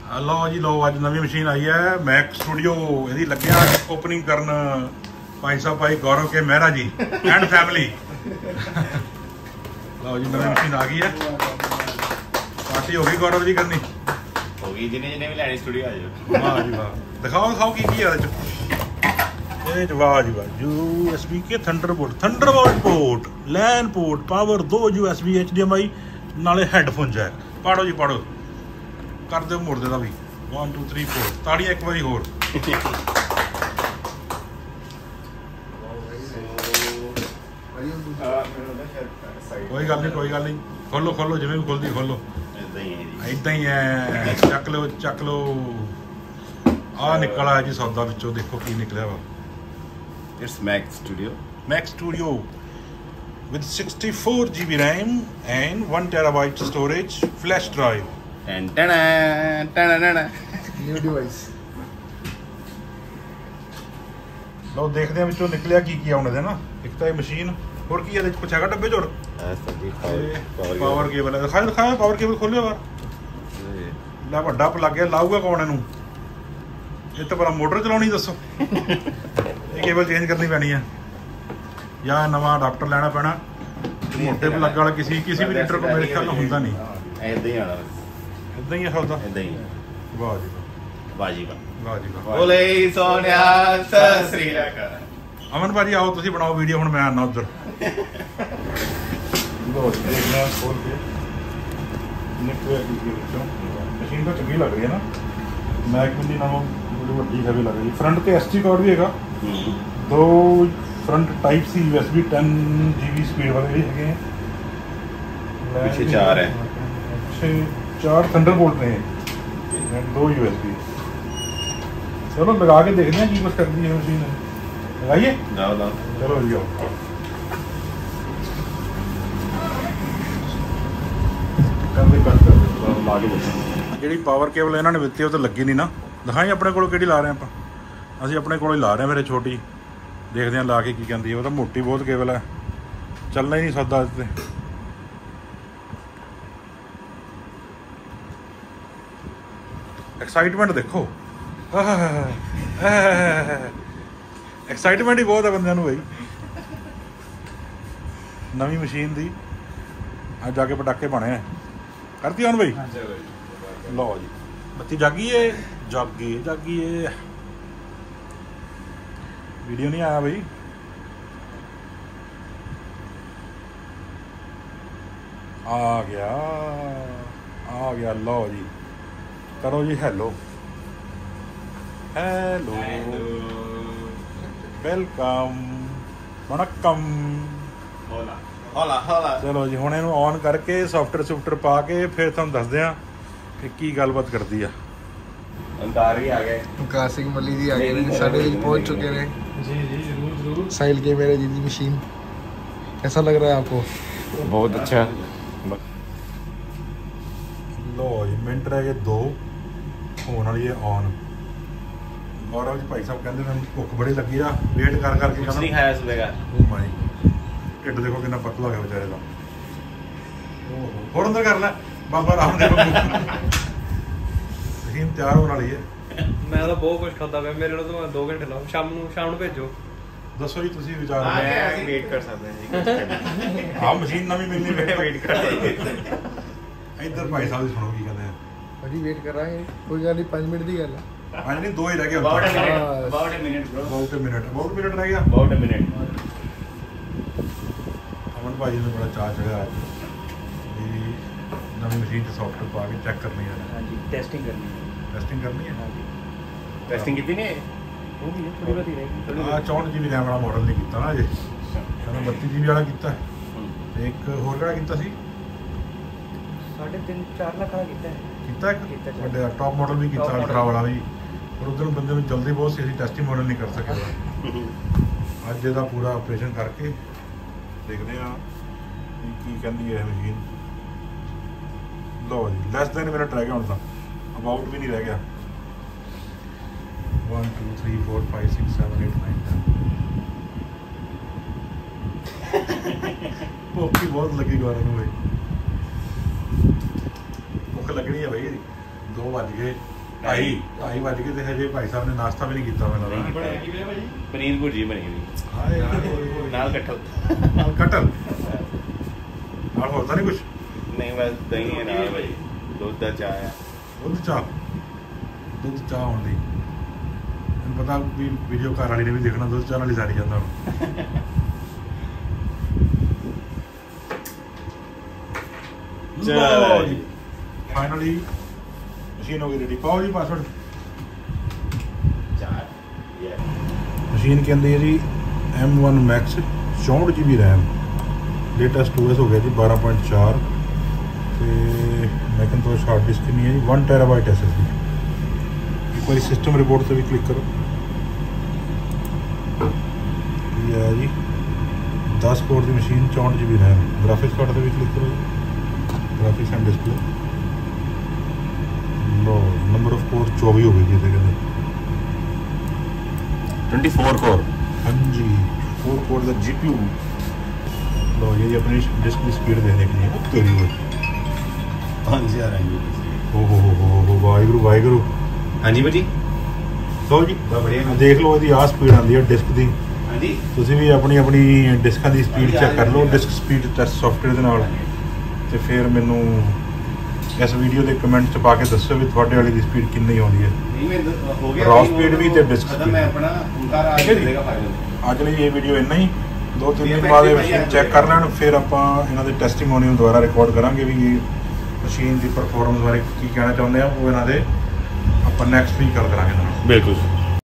लो जी लो, अज नवी machine आई है Mac studio, यदि लग्या ओपनिंग करन भाई साहब भाई Gaurav K Mehra ji and family. लो जी नवी मशीन आ गई है, पार्टी हो गई गौरव जी करनी हो गई, जिन्हें जिन्हें भी लैनी स्टूडियो आ जाओ। वाह जी वाह, दिखाओ दिखाओ की है ये, वाह जी वाह। USB के thunderbolt port, LAN port, power 2 USB HDMI नाले हैडफोन जैक। पाड़ो जी पाड़ो, कर दो मोड़ दे भी 1 2 3 4 ताड़ियां एक बारी होर। कोई गल नहीं, खोलो खोलो जिवें भी खोलदी खोलो, इदां ही है। चक लो आ निकल आया जी सौदा विचों, देखो की निकलिया वा। It's Mac studio with 64 GB RAM and 1 TB storage flash drive। New device लो देखते हैं विचों निकलिया की आने दे ना। एक तो ये मशीन और की है कुछ है डब्बे जोड़ पावर केबल है, दिखाया पावर केबल खोलियो बार ला ਵੱਡਾ ਪਲੱਗ ਹੈ, ਲਾਊਗਾ ਕੌਣ ਇਹਨੂੰ? ਇਹ ਤਾਂ ਬੜਾ ਮੋਟਰ ਚਲਾਉਣੀ ਦੱਸੋ। ਇਹ ਕੇਬਲ ਚੇਂਜ ਕਰਨੀ ਪੈਣੀ ਹੈ ਜਾਂ ਨਵਾਂ ਅਡਾਪਟਰ ਲੈਣਾ ਪੈਣਾ। ਮੋਟੇ ਪਲੱਗ ਵਾਲਾ ਕਿਸੇ ਵੀ ਲੀਟਰ ਕੋ ਮੇਰੇ ਖਿਆਲ ਨਾਲ ਹੁੰਦਾ ਨਹੀਂ, ਇਦਾਂ ਹੀ ਆਣਾ, ਇਦਾਂ ਹੀ ਸੌਦਾ। ਇਦਾਂ ਹੀ ਵਾਹ ਜੀ ਵਾਹ ਜੀ ਵਾਹ ਜੀ ਵਾਹ। ਬੋਲੇ ਸੋਨਿਆ ਸਤਿ ਸ੍ਰੀ ਅਕਾਲ। ਅਮਨ ਭਾਜੀ ਆਓ ਤੁਸੀਂ ਬਣਾਓ ਵੀਡੀਓ, ਹੁਣ ਮੈਂ ਆਣਾ ਉਧਰ। ਦੇਖਣਾ ਖੋਲ ਕੇ ਨਿਕਲਿਆ ਕੀ ਵਿੱਚੋਂ। ਮਸ਼ੀਨ ਤਾਂ ਚੰਗੀ ਲੱਗ ਰਹੀ ਹੈ ਨਾ, ਮੈਕ ਮਿੰਨੀ ਨਾਲੋਂ ਬੜੀ ਵੱਡੀ ਹੈਵੀ ਲੱਗ ਰਹੀ। ਫਰੰਟ ਤੇ SD ਕਾਰਡ ਵੀ ਹੈਗਾ, 2 front type C USB 10 GB speed वाले भी है, पीछे 4 है, पीछे 4 थंडरबोल्ट ने 2 USB। चलो लगा के देखते हैं की कुछ करती है मशीन। लगाइए लाओ चलो जी आओ। ਜਿਹੜੀ ਪਾਵਰ ਕੇਬਲ ਇਹਨਾਂ ਨੇ ਦਿੱਤੀ ਉਹ ਤਾਂ ਲੱਗੀ ਨਹੀਂ ਨਾ। ਦਿਖਾਈ ਆਪਣੇ ਕੋਲ ਕਿਹੜੀ ਲਾ ਰਹੇ ਆਪਾਂ, ਅਸੀਂ ਆਪਣੇ ਕੋਲ ਹੀ ਲਾ ਰਹੇ ਹਾਂ ਮੇਰੇ ਛੋਟੀ। ਦੇਖਦੇ ਹਾਂ ਲਾ ਕੇ ਕੀ ਕਹਿੰਦੀ ਹੈ। ਉਹ ਤਾਂ ਮੋਟੀ ਬਹੁਤ ਕੇਬਲ ਹੈ, ਚੱਲਣਾ ਹੀ ਨਹੀਂ ਸੌਦਾ ਅੱਜ ਤੇ। ਐਕਸਾਈਟਮੈਂਟ ਦੇਖੋ, ਐਕਸਾਈਟਮੈਂਟ ਹੀ ਬਹੁਤ ਹੈ ਬੰਦਿਆਂ ਨੂੰ ਬਈ ਨਵੀਂ ਮਸ਼ੀਨ ਦੀ। ਅੱਜ ਜਾ ਕੇ ਪਟਾਕੇ ਬਣੇ ਆ, ਕਰਤੀ ਹੁਣ ਬਈ। ਲਓ ਜੀ ਬੱਤੀ ਜਾਗੀ ਏ, ਜਾਗੀ ਏ। वीडियो नहीं आया भाई, आ गया लो जी। करो जी हेलो वेलकम वणक्कम। चलो जी हुण इहनूं ऑन करके सॉफ्टवेयर पा के फिर तुहानूं दसदे आ कि की गलबात करदी आ। अंकार भी आ गए, विकास सिंह मल्ली जी आ गए, साढ़े लिए पहुंच चुके हैं। जी जरूर। साहिल के मेरे जी की मशीन कैसा लग रहा है आपको? बहुत अच्छा। लो जी मिनट रह गए 2 होने वाली है ऑन। गौरव जी भाई साहब कहते मैंने भुख बड़ी लगी आ, वेट कर करके कुछ नहीं खाया सुबह का। ओ माय ढिड देखो कितना पतला हो गया बेचारे का। और अंदर कर ले बाबा रामदेव। मशीन तैयार होने वाली है। मैं तो बहुत कुछ खाता मैं, मेरे तो 2 घंटे लाओ, शाम ਨੂੰ ਭੇਜੋ। ਦੱਸੋ ਜੀ ਤੁਸੀਂ ਵਿਚਾਰ। ਅਸੀਂ ਵੇਟ ਕਰ ਸਕਦੇ ਹਾਂ ਜੀ। ਹਾਂ ਮਸ਼ੀਨ ਨਵੀਂ ਮਿਲਣੀ ਵੇਟ ਕਰ ਸਕਦੇ। ਇੱਧਰ ਭਾਈ ਸਾਹਿਬ ਦੀ ਸੁਣੋ ਕੀ ਕਹਿੰਦੇ ਆ। अभी वेट कर रहा है, कोई गल नहीं, 5 मिनट की गल है। ਹਾਂ ਨਹੀਂ 2 ਹੀ ਰਹਿ ਗਏ। About a minute bro। ਬਹੁਤ ਮਿੰਟ ਰਹਿ ਗਿਆ। About a minute। ਅਮਨ ਭਾਈ ਨੂੰ ਬੜਾ ਚਾਅ ਚੜਿਆ ਅੱਜ ਵੀ ਨਵੀਂ ਮਸ਼ੀਨ ਤੇ ਸੌਫਟਵੇਅਰ ਪਾ ਕੇ ਚੈੱਕ ਕਰਨੀ ਹੈ। ਹਾਂਜੀ ਟੈਸਟਿੰਗ ਕਰਨੀ ਹੈ। ਹਾਂਜੀ ਟੈਸਟਿੰਗ ਕੀਤੀ ਨਹੀਂ ਉਹ ਵੀ ਥੋੜੀ ਬਹੁਤੀ ਰਹੇਗੀ। 64 GB ਰੈਮ ਵਾਲਾ ਮਾਡਲ ਨਹੀਂ ਕੀਤਾ ਨਾ ਅਜੇ, ਕਹਿੰਦਾ 32 GB ਵਾਲਾ ਕੀਤਾ ਤੇ ਇੱਕ ਹੋਰ ਕਿਹੜਾ ਕੀਤਾ ਸੀ? 3.5-4 ਲੱਖ ਦਾ ਕੀਤਾ ਇੱਕ ਵੱਡੇ ਟੌਪ ਮਾਡਲ ਵੀ ਕੀਤਾ, ਅਲਟਰਾ ਵਾਲਾ ਵੀ। ਪਰ ਉਧਰ ਬੰਦੇ ਨੂੰ ਜਲਦੀ ਬਹੁਤ ਸੀ, ਅਸੀਂ ਟੈਸਟਿੰਗ ਮਾਡਲ ਨਹੀਂ ਕਰ ਸਕੇ। ਅੱਜ ਇਹਦਾ ਪੂਰਾ ਆਪਰੇਸ਼ਨ ਕਰਕੇ ਦੇਖਦੇ ਹਾਂ ਕੀ ਕਹਿੰਦੀ ਹੈ ਮਸ਼ੀਨ। ਲਓ ਜੀ ਲੈਸ ਦੈਨ ਮਿੰਟ ਰਹਿ ਗਿਆ ਹੁਣ ਤਾਂ, ਅਬਾਊਟ ਵੀ ਨਹੀਂ ਰਹਿ ਗਿਆ। 1 2 3 4 5 6 7 8 9 10 ਭੁੱਖ ਬਹੁਤ ਲੱਗੀ ਗੌਰਵ ਨੂੰ ਬਈ, ਭੁੱਖ ਲੱਗਣੀ ਹੈ ਬਈ। 2 ਵੱਜ ਗਏ ਢਾਈ ਵੱਜ ਕੇ ਤੇ ਹਜੇ ਭਾਈ ਸਾਹਿਬ ਨੇ ਨਾਸ਼ਤਾ ਵੀ ਨਹੀਂ ਕੀਤਾ ਮੈਨੂੰ ਲੱਗਦਾ। ਪਨੀਰ ਭੁਰਜੀ ਬਣੀ ਹੋਈ ਹਾਏ ਨਾਲ ਕਟਲ ਨਾਲ ਕਟਲ ਨਾਲ ਹੋਰ ਤਾਂ ਨਹੀਂ ਕੁਝ। ਨਹੀਂ ਬਸ ਦਹੀਂ ਹੈ ਨਾਲ ਭਾਈ ਦੁੱਧ ਦਾ ਚਾਹ ਹੈ ਦੁੱਧ ਚਾਹ ਹੋਣ ਦੀ ਮੈਨੂੰ ਪਤਾ ਵੀ ਵੀਡੀਓ ਘਰ ਵਾਲੀ ਨੇ ਵੀ ਦੇਖਣਾ ਦੁੱਧ ਚਾਹ ਨਾਲ ਹੀ ਸਾਰੀ ਜਾਂਦਾ ਹੁਣ। ਚਲੋ ਜੀ ਫਾਈਨਲੀ ਮਸ਼ੀਨ ਹੋ ਗਈ ਰੈਡੀ। ਪਾਓ ਜੀ ਪਾਸਵਰਡ। ਚਾਹ ਮਸ਼ੀਨ ਕਹਿੰਦੀ ਹੈ ਜੀ M1 Max 64 GB RAM latest OS ਹੋ ਗਿਆ ਜੀ 12.4 ਤੇ ਮੈਕਨਤੋਸ਼ ਹਾਰਡ ਡਿਸਕ ਨਹੀਂ ਹੈ ਜੀ 1 TB SSD। ਇੱਕ ਵਾਰੀ ਸਿਸਟਮ ਰਿਪੋਰਟ ਤੇ ਵੀ ਕਲਿੱਕ ਕਰੋ ਕੀ ਹੈ ਜੀ 10 ਕੋਰ ਦੀ machine 64 GB RAM। Graphics card ਤੇ ਵੀ ਕਲਿੱਕ ਕਰੋ ਗ੍ਰਾਫਿਕਸ ਐਂਡ ਡਿਸਪਲੇ ਲੋ ਨੰਬਰ ਆਫ ਕੋਰ 24 ਹੋ ਗਈ ਜੀ ਇਹਦੇ ਕਹਿੰਦੇ 24 ਕੋਰ ਹਾਂਜੀ 4 कोर ਦਾ GPU। लो ये अपनी डिस्क की स्पीड दे देखनी है तेरी वो 5000 है हो वाहिगुरु। हाँ जी भाजी ਲਓ ਜੀ बढ़िया ਦੇਖ ਲਓ ਇਹਦੀ ਆ ਸਪੀਡ ਆਉਂਦੀ ਹੈ ਡਿਸਕ ਦੀ। हाँ जी ਤੁਸੀਂ ਵੀ ਆਪਣੀ ਡਿਸਕਾਂ ਦੀ ਸਪੀਡ ਚੈੱਕ ਕਰ ਲਓ ਡਿਸਕ ਸਪੀਡ ਟੈਸਟ ਸੌਫਟਵੇਅਰ ਦੇ ਨਾਲ ਤੇ ਫਿਰ ਮੈਨੂੰ ਇਸ ਵੀਡੀਓ ਦੇ ਕਮੈਂਟ 'ਚ ਪਾ ਕੇ ਦੱਸੋ ਵੀ ਤੁਹਾਡੇ ਵਾਲੀ ਦੀ ਸਪੀਡ ਕਿੰਨੀ ਆਉਂਦੀ ਹੈ। नहीं मैं हो गया Raw speed भी ते disk speed मैं भी। अपना उनका आज ठीक है जी। देगा फाइनल ਅੱਜ ਲਈ ਇਹ ਵੀਡੀਓ ਇੰਨਾ ਹੀ। 2-3 ये ਦਿਨ ਬਾਅਦ ਇਹ पैसे ਮਸ਼ੀਨ भाई ਚੈੱਕ आज ਕਰ ਲੈਣ ਫਿਰ ਆਪਾਂ ਇਹਨਾਂ ਦੇ ਟੈਸਟੀਮੋਨੀਅਲ ਦੁਬਾਰਾ ਰਿਕਾਰਡ ਕਰਾਂਗੇ ਵੀ ਇਹ ਮਸ਼ੀਨ ਦੀ ਪਰਫਾਰਮੈਂਸ ਬਾਰੇ ਕੀ ਕਹਿਣਾ ਚਾਹੁੰਦੇ ਆ ਉਹ ਇਹਨਾਂ ਦੇ ਆਪਾਂ ਨੈਕਸਟ ਵੀਕ ਗੱਲ ਕਰਾਂਗੇ ਇਹਨਾਂ ਨਾਲ। बिल्कुल